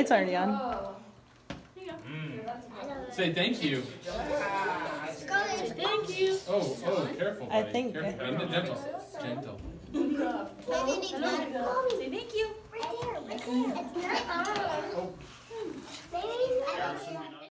light's already on. Say thank you. Thank you. Oh, careful, buddy. I think. Careful. Gentle. Gentle. Say thank you. Right there. It's not on. Maybe